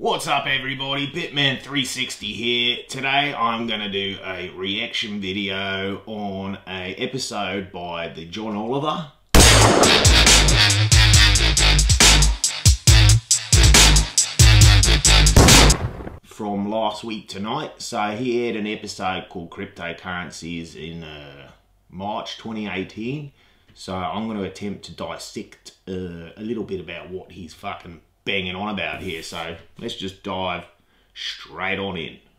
What's up everybody, Bitman 360 here. Today I'm going to do a reaction video on a episode by the John Oliver. From last week tonight. So he had an episode called Cryptocurrencies in March 2018. So I'm going to attempt to dissect a little bit about what he's fucking banging on about here. So let's just dive straight on in.